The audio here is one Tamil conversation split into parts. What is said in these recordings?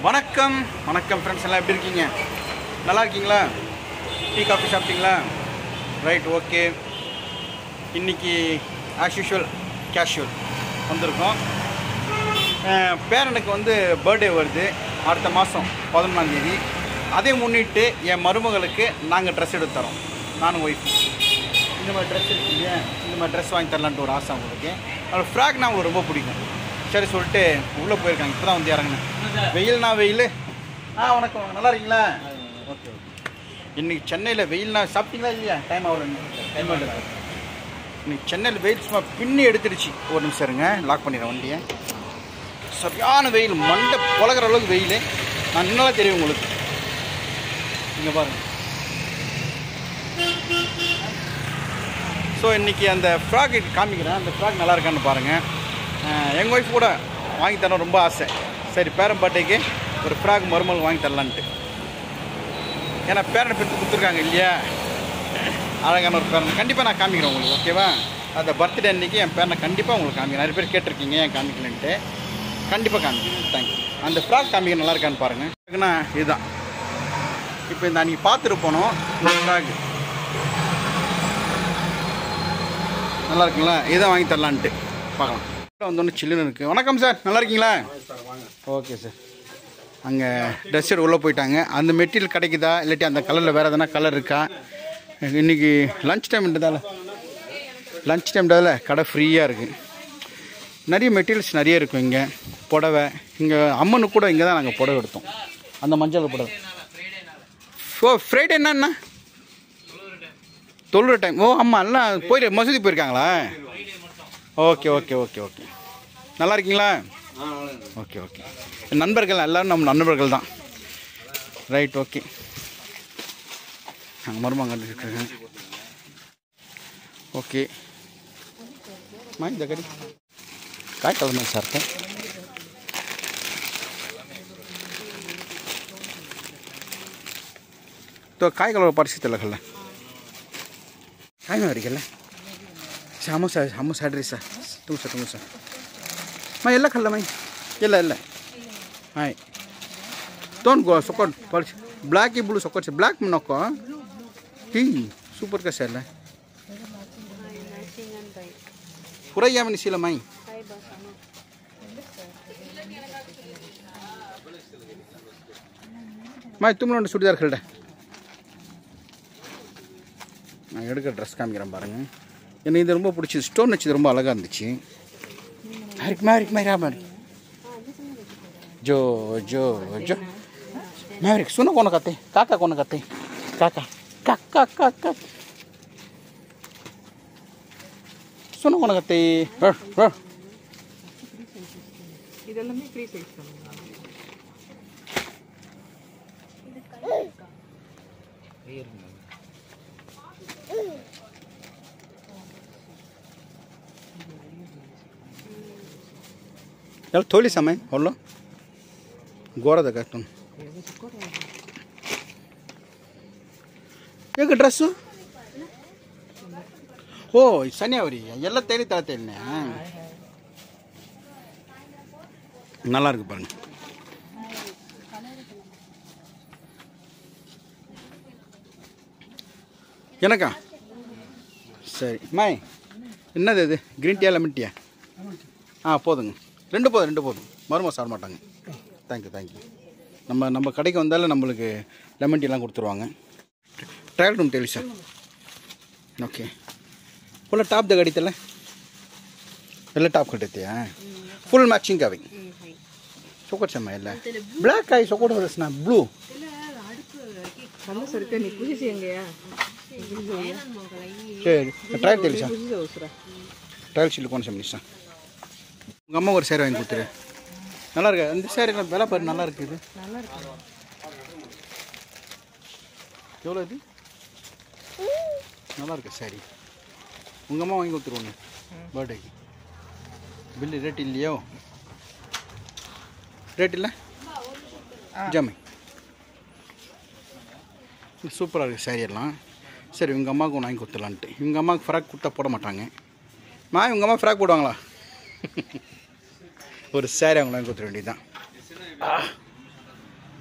வணக்கம் வணக்கம் ஃப்ரெண்ட்ஸ், எல்லாம் எப்படி இருக்கீங்க? நல்லா இருக்கீங்களா? டீ காஃபி சாப்பிட்டீங்களா? Right, okay. இன்றைக்கி ஆஸ் யூஷுவல் கேஷுவல் வந்திருக்கோம். பேரனுக்கு வந்து பர்த்டே வருது அடுத்த மாதம் 11ஆம் தேதி. அதை முன்னிட்டு என் மருமகளுக்கு நாங்கள் ட்ரெஸ் எடுத்து தரோம். நானும் ஒய்ஃப் இந்த மாதிரி ட்ரெஸ் இருக்கு இல்லையா, இந்த மாதிரி ட்ரெஸ் வாங்கி தரலான்ட்டு ஒரு ஆசை அவங்களுக்கு. அவரோட ஃப்ராக்னா அவங்களுக்கு ரொம்ப பிடிக்கும். சரி சொல்லிட்டு உள்ளே போயிருக்காங்க. இப்போ தான் வந்து இறங்கினேன். வெயில்னா வெயில். வணக்கம், நல்லா இருக்கீங்களா? Okay okay. இன்றைக்கி சென்னையில் வெயில்னா சாப்பிட்டீங்களா இல்லையா? டைம் ஆகல. இன்னைக்கு சென்னையில் வெயில் சும்மா பின்னி எடுத்துடுச்சு. ஒரு நிமிஷம் இருங்க, லாக் பண்ணிடுறேன் வண்டியை. சரியான வெயில், மண்டை பொழகிற அளவுக்கு வெயில். நான் நின்னாலே தெரியும் உங்களுக்கு. இங்கே பாருங்கள். ஸோ இன்றைக்கி அந்த ஃப்ராக் காமிக்கிறேன். அந்த ஃப்ராக் நல்லா இருக்கான்னு பாருங்கள். எங்கள் ஒய்ஃப் கூட வாங்கி தரணும் ரொம்ப ஆசை. சரி, பேரன் பர்த்டேக்கு ஒரு ஃப்ராக் மருமகள் வாங்கி தரலான்ட்டு. ஏன்னா பேரனை பெற்று கொடுத்துருக்காங்க இல்லையா, அழகான ஒரு பேரனை கண்டிப்பாக நான் காமிக்கிறேன் உங்களுக்கு. ஓகேவா? அந்த பர்த்டே அன்றைக்கி என் பேரனை கண்டிப்பாக உங்களுக்கு காமிக்கிறேன். நிறைய பேர் கேட்டிருக்கீங்க ஏன் காமிக்கலன்ட்டு. கண்டிப்பாக காமிக்கிறேன். தேங்க்யூ. அந்த ஃப்ராக் காமிக்க நல்லா இருக்கான்னு பாருங்கள். ஏன்னா இதுதான் இப்போ இந்த அன்றைக்கி பார்த்துட்டு போனோம். இந்த ஃப்ராக் நல்லா இருக்குங்களா? இதான் வாங்கி தரலான்ட்டு பார்க்கலாம். வந்தோன்னு சில்லுன்னு இருக்குது. வணக்கம் சார், நல்லா இருக்கீங்களா? Okay sir. அங்கே ட்ரெஸ் எடுத்து உள்ளே போயிட்டாங்க. அந்த மெட்டீரியல் கிடைக்குதா இல்லாட்டி அந்த கலரில் வேறு எதனா கலர் இருக்கா? இன்றைக்கி லன்ச் டைம்ன்றதால கடை ஃப்ரீயாக இருக்குது. நிறைய மெட்டீரியல்ஸ் நிறைய இருக்கும் இங்கே. புடவை இங்கே அம்மனுக்கு கூட இங்கே தான் நாங்கள் புடவை எடுத்தோம். அந்த மஞ்சள் புடவை. ஓ, ஃப்ரைடே என்னண்ணா? தொழுற டைம். ஓ ஆமாம், எல்லாம் மசூதி போயிருக்காங்களா? Okay okay okay okay. நல்லா இருக்கீங்களா? Okay okay. நண்பர்கள் எல்லோரும் நம்ம நண்பர்கள் தான். Right, okay. நாங்கள் மருமங்க கண்டுருக்குறேங்க. ஓகே. இந்த கறி காய்க்கிழமை சாப்பிட்டேன். காய்கலோட பரிசுத்தில் கல்ல ಕಾಯಿ ಅವರಿಗೆಲ್ಲ ಸಮೋಸ ಅಡ್ರಿ ಸರ್. ತುಂಬ ಸರ್ ಮೈ ಎಲ್ಲ ಕಲ್ಲ ಮೈ ಎಲ್ಲ ಹಾಯ್ ಡೋಂಟ್ ಗೋ ಸೊಕೊಟ್ ಪರ್ಸ್ ಬ್ಲ್ಯಾಕ್ ಈ ಬ್ಲೂ ಸೊಕೊಟ್ ಬ್ಲ್ಯಾಕ್ ನೊಕ್ಕೋ ಹೀ ಸೂಪರ್ ಕಸ ಎಲ್ಲ ಪುರಯ್ಯ ಮನಿಸಿಲ್ಲ ಮೈ மய் தும்முண்டு சுடிதார் கல்ட. நான் எடுக்கிற ட்ரெஸ் காமிக்கிறேன் பாருங்கள். எனக்கு இது ரொம்ப பிடிச்சி. ஸ்டோன் வச்சு ரொம்ப அழகாக இருந்துச்சு. மேரிக் ஜோ ஜோ ஜோ மேரிக் சுன கொண்டு கத்தை காக்கா கொண்டு கத்தை காக்கா காக்கா காக்கா சுன கொண்டு கத்தை. இதெல்லாமே ஃப்ரீ சைஸ் தான். यार थोड़ी समय होलो गोरा दगा तुम एक ड्रेस ओ சனியாவரி எல்லாம் தேடி தரத்தேன்னே நல்லா இருக்கு பாருங்க. எனக்கா? சரி மாய், என்னது இது? க்ரீன் டீயா லெமன் டீயா? போதுங்க. ரெண்டு போதும். மருமக சாப்பிட மாட்டாங்க. தேங்க்யூ. நம்ம கடைக்கு வந்தாலும் நம்மளுக்கு லெமன் டீலாம் கொடுத்துருவாங்க. ಟ್ರಯಲ್ ರೂಮ್ ಹೇಳಿ ಸರ್. ಓಕೆ. ಫುಲ್ ಟಾಪ್ದಾಗ ಅಡಿತಲ್ಲ? ಎಲ್ಲ ಟಾಪ್ ಕಟ್ಟೈತೆಯಾ? ಫುಲ್ ಮ್ಯಾಚಿಂಗ್ ಅವೆ ಸೊಕೊಟ್ ಸಮ ಎಲ್ಲ ಬ್ಲ್ಯಾಕ್ ಆಗಿ ಸೊಕೊಟ್ ಹೊರಸ್ನಾ ಬ್ಲೂ சரி. ட்ரையல் தெரியல சார். ட்ரையல் சொல்லி போன சார். உங்கள் அம்மா ஒரு சேரீ வாங்கி கொடுத்துரு. நல்லா இருக்கு அந்த சேரீ. விலை பாரு, நல்லா இருக்குது. எவ்வளோ இது? நல்லா இருக்கு சாரி. உங்கள் அம்மா வாங்கி கொடுத்துருவோங்க பர்த்டேக்கு. பில்லு ரேட் இல்லையோ? ரேட் இல்லை ஜாமை. சூப்பராக இருக்குது சாரி எல்லாம். சரி, உங்கள் அம்மாவுக்கு ஒன்று வாங்கி கொடுத்துடலான்ட்டு. உங்கள் அம்மாவுக்கு ஃப்ராக் கொடுத்தா போட மாட்டாங்க. உங்கள் அம்மா ஃப்ராக் போடுவாங்களா? ஒரு சாரி அவங்கள கொடுத்துட வேண்டியதுதான்.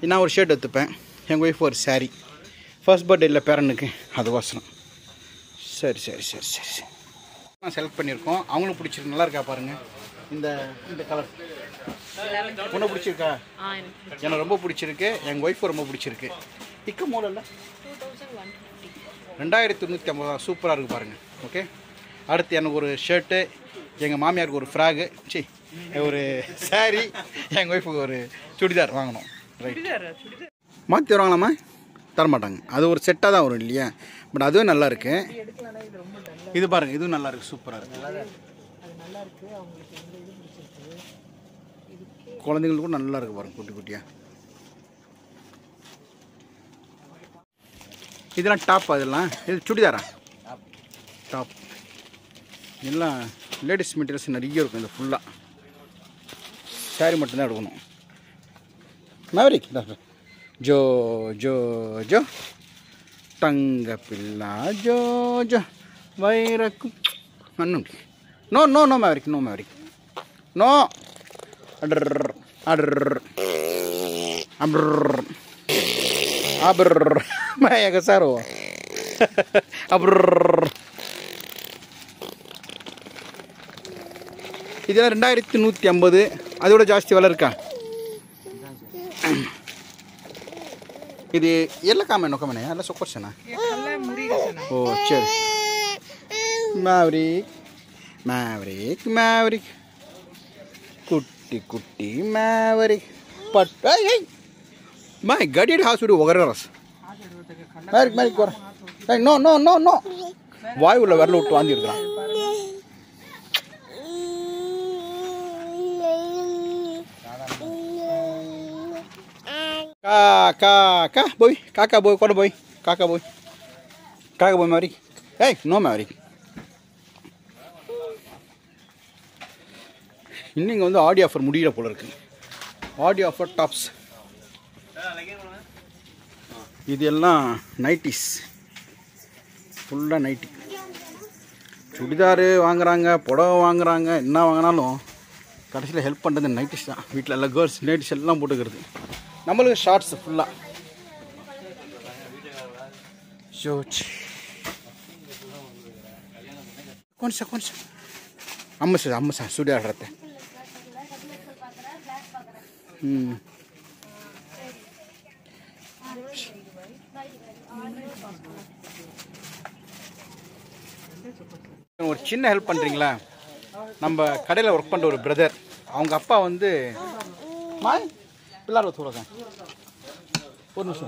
நான் ஒரு ஷர்ட் எடுத்துப்பேன், எங்கள் ஒய்ஃப் ஒரு சாரீ. ஃபர்ஸ்ட் பர்த்டே இல்லை பேரனுக்கு, அதுவாசனம். சரி சரி சரி சரி சரி நான் செலக்ட் பண்ணியிருக்கோம். அவங்களும் பிடிச்சிருக்கு. நல்லா இருக்கா பாருங்கள். இந்த இந்த கலர் ஒன்றும் பிடிச்சிருக்கா? எனக்கு ரொம்ப பிடிச்சிருக்கு, எங்கள் ஒய்ஃபு ரொம்ப பிடிச்சிருக்கு. இக்க மூலம் 2150 சூப்பராக இருக்குது பாருங்கள். ஓகே, அடுத்து எனக்கு ஒரு ஷர்ட்டு, எங்கள் மாமியாருக்கு ஒரு ஃப்ராகு, ஒரு சாரீ, எங்கள் ஒய்ஃபுக்கு ஒரு சுடிதார் வாங்கணும். ரைட், மாற்றி வருவாங்களாம்மா? தரமாட்டாங்க, அது ஒரு செட்டாக தான் வரும் இல்லையா? பட் அதுவும் நல்லா இருக்கு. இது பாருங்கள், இதுவும் நல்லா இருக்குது, சூப்பராக இருக்குது. குழந்தைங்களுக்கு கூட நல்லா இருக்குது பாருங்கள், குட்டி குட்டியாக. இதெல்லாம் டாப், அதெல்லாம் இது சுடிதாரா? டாப் எல்லாம் லேடிஸ் மெட்டீரியல்ஸ் நிறைய இருக்கும். இந்த ஃபுல்லாக சாரி மட்டும்தான் எடுக்கணும். மேவரிக் ஜோ ஜோ ஜோ தங்க பில்லா ஜோ ஜோ வைரக்கும் அண்ணன். No no no Maverick, no Maverick, no. அடர் அடர் அபர் அபர் மேக சாரோ அபர். இதெல்லாம் 2150. அதோட ஜாஸ்தி விலை இருக்கா? ఇది ఎల్ల కామెన్ ఒక మనే అలా సొకొర్సనా? ఓ చల్ మ్యావరిక్ మ్యావరిక్ మ్యావరిక్ కుట్టి కుట్టి మ్యావరిక్ పట్ ఏయ్ మై గడిడ్ హాసుడు ఒగరరస్ మ్యావరిక్ మ్యావరిక్ కొర ఏయ్ నో నో నో నో வாயுல வரல விட்டு வாந்தி எடுக்கறான். Kaka boy, kakak boy, kau boy, kakak boy Maverick. Hey, no Maverick. இன்னைக்கு வந்து ஆடி ஆஃபர் முடியற போல இருக்கு. Aadi offer tops. இதெல்லாம் நைட்டிஸ். ஃபுல்லா நைட்டி. சுடிதார் வாங்குறாங்க, புடவை வாங்குறாங்க, என்ன வாங்கினாலும் கடைசியில் ஹெல்ப் பண்ணுறது நைட்டிஸ் தான். வீட்டில் எல்லாம் கேர்ள்ஸ் நைட்டிஸ் எல்லாம் போட்டுக்கிறது. நம்மளுக்கு ஷார்ட்ஸ் ஃபுல்லாக ஷோச் கொஞ்சம் கொஞ்சம் அம்ம சார் சுடி ஆடுறத. ஒரு சின்ன ஹெல்ப் பண்ணுறீங்களா? நம்ம கடையில் ஒர்க் பண்ணுற ஒரு பிரதர், அவங்க அப்பா வந்து மாய் பிள்ளார தூரங்க ஒரு நிமிஷம்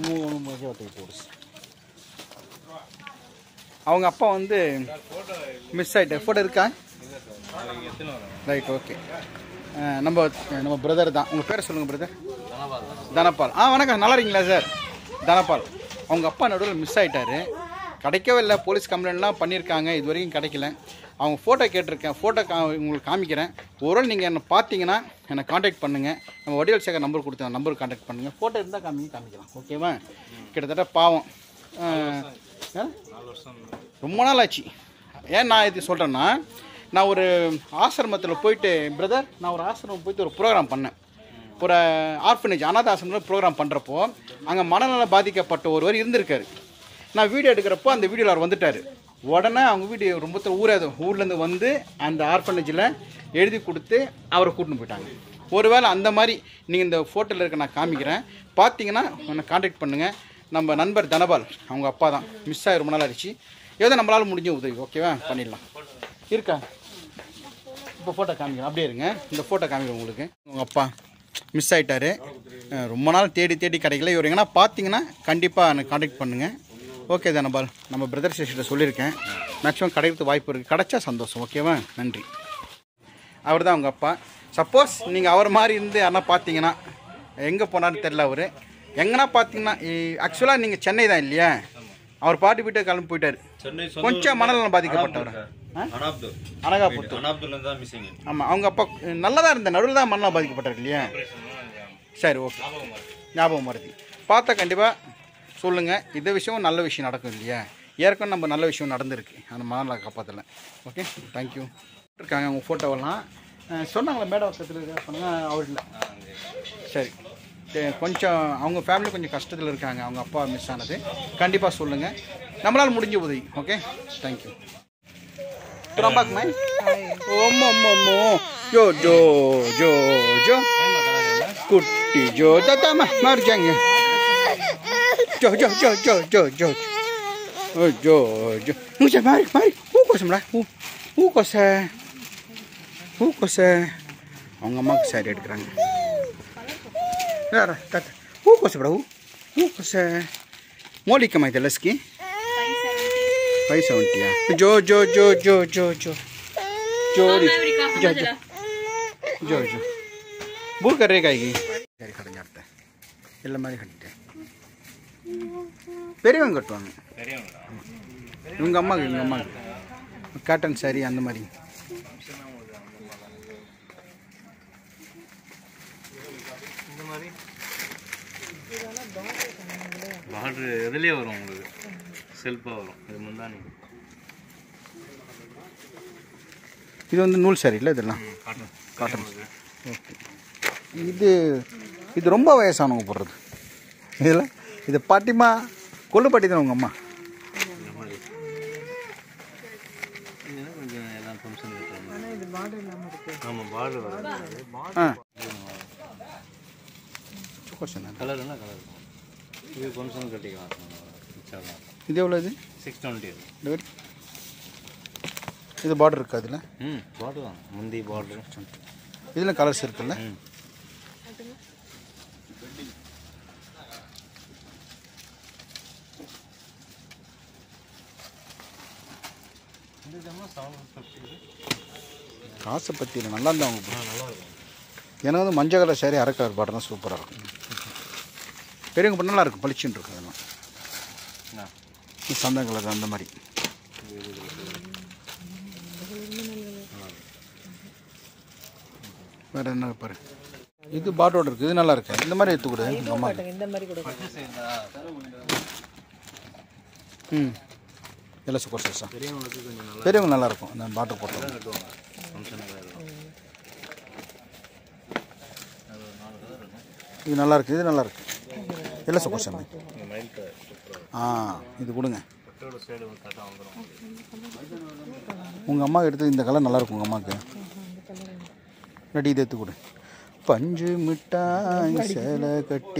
அவங்க அப்பா வந்து மிஸ் ஆகிட்ட ஃபோட்டோ இருக்கா? Right, okay. நம்ம பிரதர் தான். உங்கள் பேரை சொல்லுங்கள் பிரதர். தனபால். வணக்கம், நல்லா இருக்கீங்களா சார்? தனபால். அவங்க அப்பா நடுவில் மிஸ் ஆகிட்டாரு, கிடைக்கவே இல்லை. போலீஸ் கம்ப்ளைண்ட்லாம் பண்ணியிருக்காங்க, இது வரைக்கும் கிடைக்கல. அவங்க ஃபோட்டோ கேட்டிருக்கேன், ஃபோட்டோ உங்களுக்கு காமிக்கிறேன். ஒருவேளை நீங்கள் என்னை பார்த்தீங்கன்னா என்னை காண்டாக்ட் பண்ணுங்கள். நம்ம வடிவேல் சேகர் நம்பர் கொடுத்தேன், நம்பருக்கு காண்டாக்ட் பண்ணுங்கள். ஃபோட்டோ இருந்தால் காமிக்கலாம், ஓகேவா? கிட்டத்தட்ட பாவம் ரொம்ப நாள் ஆச்சு. ஏன் நான் இது சொல்கிறேன்னா, நான் ஒரு ஆசிரமத்தில் போயிட்டு பிரதர், நான் ஒரு ஆசிரமம் போயிட்டு ஒரு ப்ரோக்ராம் பண்ணேன். ஒரு ஆர்ஃபனேஜ் அனாத ஆசிரமத்தில் ப்ரோக்ராம் பண்ணுறப்போ அங்கே மனநலம் பாதிக்கப்பட்ட ஒருவர் இருந்திருக்காரு. நான் வீடியோ எடுக்கிறப்போ அந்த வீடியோவில் அவர் வந்துட்டார். உடனே அவங்க வீடு ரொம்ப ஊர்லேருந்து வந்து அந்த ஆர்ஃபனேஜில் எழுதி கொடுத்து அவரை கூட்டின்னு போயிட்டாங்க. ஒருவேளை அந்த மாதிரி நீங்கள் இந்த ஃபோட்டோவில் இருக்க நான் காமிக்கிறேன், பார்த்தீங்கன்னா என்னை காண்டாக்ட் பண்ணுங்கள். நம்ம நண்பர் தனபால், அவங்க அப்பா தான். மிஸ் ஆகி ரொம்ப நாள் ஆயிடுச்சு. ஏதோ நம்மளால் முடிஞ்ச உதவி, ஓகேவா? பண்ணிடலாம். இருக்கா? இப்போ ஃபோட்டோ காமிக்கிறேன், அப்படியே இருங்க. இந்த ஃபோட்டோ காமிக்கிறேன் உங்களுக்கு. உங்கள் அப்பா மிஸ் ஆகிட்டார், ரொம்ப நாள் தேடி கிடைக்கல. இவர் எங்கன்னா பார்த்தீங்கன்னா கண்டிப்பாக எனக்கு காண்டாக்ட் பண்ணுங்கள். ஓகே தனபால், நம்ம பிரதர் சிஸ்டர்கிட்ட சொல்லியிருக்கேன், மேக்ஸிமம் கிடைக்கிறதுக்கு வாய்ப்பு இருக்குது. கிடைச்சா சந்தோஷம், ஓகேவா? நன்றி. அவர் தான் அவங்க அப்பா. சப்போஸ் நீங்கள் அவர் மாதிரி இருந்து யாரா பார்த்தீங்கன்னா, எங்கே போனார்னு தெரில, அவர் எங்கன்னா பார்த்தீங்கன்னா, ஆக்சுவலாக நீங்கள் சென்னை தான் இல்லையா? அவர் பாட்டு வீட்டை கிளம்பி போயிட்டார். கொஞ்சம் மனநலம் பாதிக்கப்பட்டவர். ஆமாம், அவங்க அப்பா நல்லா தான் இருந்த, நடுவில் தான் மனநலம் பாதிக்கப்பட்டார் இல்லையா? சரி, ஓகே, ஞாபகம் வருது. பார்த்தா கண்டிப்பாக சொல்லுங்கள். இந்த விஷயம் நல்ல விஷயம் நடக்கும் இல்லையா? ஏற்கனவே நம்ம நல்ல விஷயம் நடந்திருக்கு அந்த மனநல காப்பாற்றல. Okay, thank you. இருக்காங்க அவங்க ஃபோட்டோவெல்லாம் சொன்னாங்களே மேடம் பக்கத்தில் இருக்கா சொன்னாங்க, அவர் இல்லை. சரி, கொஞ்சம் அவங்க ஃபேமிலி கொஞ்சம் கஷ்டத்தில் இருக்காங்க, அவங்க அப்பா மிஸ் ஆனது. கண்டிப்பாக சொல்லுங்கள், நம்மளால் முடிஞ்ச உதவி. Okay, thank you. Terambak mai? Oh momo, jo jo jo jo, kutti jo, tata mah, mari jangan. Jo jo jo jo jo jo, oh jo jo. Nusa mari mari, kos mula, kos. Orang amak saya ada kerang. Lara, tata, kos berapa? Kos. Moli kemai telas ki? 570 ya. Jo jo jo jo jo jo. Jori. Jo jo. Jo jo. Bur करेगा ये. Cari खड़ा जाता है. इल्ला मारी खट्टे. பெரியவங்க கட்டுவாங்க. இவங்க அம்மா காட்டன் சாரி அந்த மாதிரி. இந்த மாதிரி பார்டர் எதுலயே வரும் உங்களுக்கு. செல்ஃபா வரும். இது முந்தானி. இது வந்து நூல் சாரி இல்லை இதெல்லாம். காட்டன். ஓகே. இது ரொம்ப வயசானவங்க போடுறது. இதில் இது பாட்டிமா கொல்லுப்பாட்டி தான் உங்கள் அம்மா. கொஞ்சம் எல்லாம் ஃபங்க்ஷன் ஆமாம் பார்டர் வரும். கலர் என்ன கலர் இது ஃபங்க்ஷன் கட்டிக்கலாம். இது எவ்வளோ? இது 620. இது பார்டர் இருக்கா அதில்? பார்டர் தான் முந்தி பார்டர். இதில் கலர்ஸ் இருக்குல்ல? காசை பற்றி இல்லை, நல்லா இருந்தால் அவங்க எனக்கு வந்து மஞ்சள் கலர் சாரி அரை கலர் பார்டர் தான் சூப்பராக இருக்கும். பெரியவங்க பண்ண நல்லா இருக்கும், பளிச்சுன்னு இருக்கும். அதெல்லாம் சந்தன கலர் அந்த மாதிரி. வேறு என்ன பாரு, இது பாட்டோட இருக்குது, இது நல்லா இருக்கு. இந்த மாதிரி எடுத்து கொடு எங்கள் அம்மா. எல்லாம் சூப்பர் சார். பெரியவங்க நல்லா இருக்கும் இந்த பாட்டர் போட்டு. இது நல்லா இருக்கு, இது நல்லா இருக்கு. எல்லாம் சூப்பர் சாமி. இது கொடுங்க. உங்கள் அம்மா எடுத்து இந்த கலர் நல்லாயிருக்கும். உங்கள் அம்மாவுக்கு ரெடி இதை எடுத்து கொடு. பஞ்சு மிட்டாய் சேலை கட்டி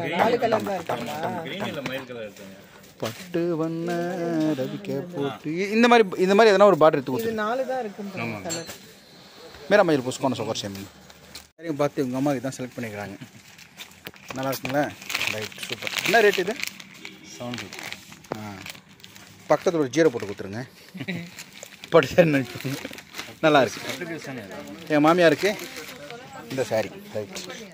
பட்டு வண்ண ரவிக்க போட்டு இந்த மாதிரி எதனா ஒரு பாட்டில் எடுத்து கொடுத்து. மேரா மயில் புஷ்கோன சோகர் சேமி சரிங்க. பார்த்து உங்கள் அம்மாவுக்கு தான் செலக்ட் பண்ணிக்கிறாங்க. நல்லா இருக்குங்களா? Right, super. என்ன ரேட் இது? 700. பக்கத்தில் ஒரு ஜீரோ போட்டு கொடுத்துருங்க. படிச்சு நினைப்பாங்க. நல்லா இருக்கு. என் மாமியாருக்கு இந்த சாரி. ரைட்.